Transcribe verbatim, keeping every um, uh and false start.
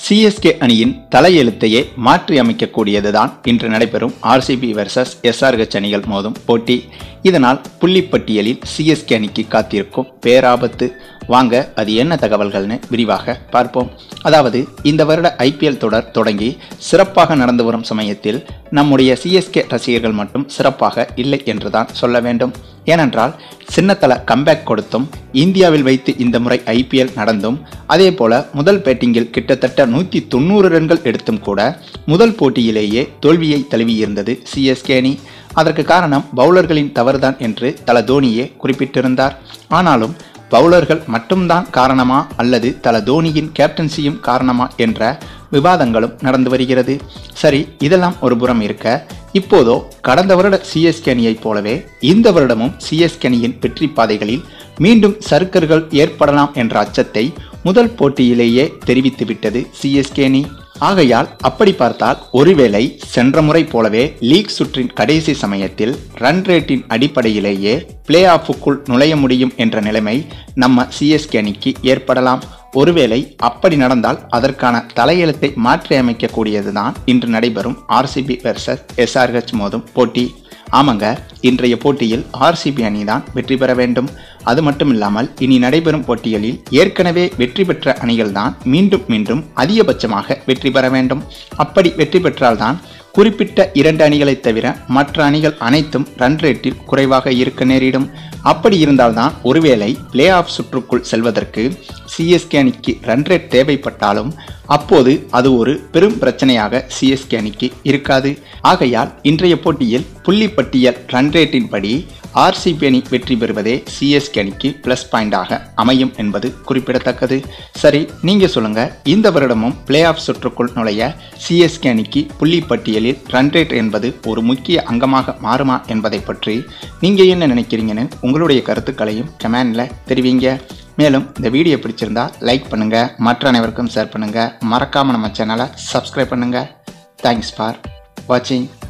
CSK அணியின் தலையெழுத்தையே மாற்றி அமைக்கக்கூடியதுதான் இன்று நடைபெறும் ஆர்சிபி வெர்சஸ் எஸ்ஆர்ஹெச் அணிகள் மோதும் போட்டி. இதனால் புள்ளிப்பட்டியலில் சிஎஸ்கே அணிக்கு காத்திருக்கும் பேராபத்து. வாங்க அது என்ன தகவல்கள்னு விரிவாக பார்ப்போம். அதாவது இந்த வருட ஐபிஎல் தொடர் தொடங்கி சிறப்பாக நடந்து வரும் சமயத்தில் நம்முடைய சிஎஸ்கே ரசிகர்கள் மட்டும் சிறப்பாக இல்லை என்றுதான் சொல்ல வேண்டும். ஏனென்றால் சின்னத்தல கம்பேக் கொடுத்தும் இந்தியாவில் வைத்து இந்த முறை ஐபிஎல் நடந்தும் அதே போல முதல் பேட்டிங்கில் கிட்டத்தட்ட நூற்றி தொண்ணூறு ரன்கள் எடுத்தும் கூட முதல் போட்டியிலேயே தோல்வியை தழுவியிருந்தது சிஎஸ்கே அணி. அதற்கு காரணம் பவுலர்களின் தவறுதான் என்று தல தோனியே குறிப்பிட்டிருந்தார். ஆனாலும் பவுலர்கள் மட்டும்தான் காரணமா அல்லது தல தோனியின் கேப்டன்சியும் காரணமா என்ற விவாதங்களும் நடந்து வருகிறது. சரி, இதெல்லாம் ஒரு புறம் இருக்க, இப்போதோ கடந்த வருட சிஎஸ்கே அணியைப் போலவே இந்த வருடமும் சிஎஸ்கே அணியின் வெற்றி பாதைகளில் மீண்டும் சறுக்கல்கள் ஏற்படலாம் என்ற அச்சத்தை முதல் போட்டியிலேயே தெரிவித்துவிட்டது சிஎஸ்கே அணி. ஆகையால் அப்படி பார்த்தால் ஒருவேளை சென்ற முறை போலவே லீக் சுற்றின் கடைசி சமயத்தில் ரன் ரேட்டின் அடிப்படையிலேயே பிளே ஆஃபுக்குள் நுழைய முடியும் என்ற நிலைமை நம்ம சிஎஸ்கே அணிக்கு ஏற்படலாம். ஒருவேளை அப்படி நடந்தால் அதற்கான தலையெழுத்தை மாற்றி அமைக்கக்கூடியதுதான் இன்று நடைபெறும் ஆர்சிபி வெர்சஸ் எஸ்ஆர்ஹெச் மோதும் போட்டி. ஆமாங்க, இன்றைய போட்டியில் ஆர்சிபி அணிதான் வெற்றி பெற வேண்டும். அது மட்டும் இல்லாமல் இனி நடைபெறும் போட்டிகளில் ஏற்கனவே வெற்றி பெற்ற அணிகள் தான் மீண்டும் மீண்டும் அதிகபட்சமாக வெற்றி பெற வேண்டும். அப்படி வெற்றி பெற்றால்தான் குறிப்பிட்ட இரண்டு அணிகளை தவிர மற்ற அணிகள் அனைத்தும் ரன் ரேட்டில் குறைவாக இருக்க நேரிடும். அப்படி இருந்தால்தான் ஒருவேளை பிளே ஆஃப் சுற்றுக்குள் செல்வதற்கு சிஎஸ்கே அணிக்கு ரன் ரேட் தேவைப்பட்டாலும் அப்போது அது ஒரு பெரும் பிரச்சனையாக சிஎஸ்கே அணிக்கு இருக்காது. ஆகையால் இன்றைய போட்டியில் புள்ளிப்பட்டியல் ரன் ரேட்டின் படி ஆர்சிபி அணி வெற்றி பெறுவதே சிஎஸ்கே அணிக்கு பிளஸ் பாயிண்டாக அமையும் என்பது குறிப்பிடத்தக்கது. சரி, நீங்க சொல்லுங்க, இந்த வருடமும் பிளே ஆஃப் சுற்றுக்குள் நுழைய சிஎஸ்கே அணிக்கு புள்ளிப்பட்டியலில் ரன் ரேட் என்பது ஒரு முக்கிய அங்கமாக மாறுமா என்பதை பற்றி நீங்க என்ன நினைக்கிறீங்கன்னு உங்களுடைய கருத்துக்களையும் கமெண்ட்ல தெரிவிங்க. மேலும் இந்த வீடியோ பிடிச்சிருந்தா லைக் பண்ணுங்க, மற்ற அனைவருக்கும் ஷேர் பண்ணுங்க, மறக்காம நம்ம சேனலை சப்ஸ்கிரைப் பண்ணுங்க. தேங்க்ஸ் ஃபார் வாட்சிங்.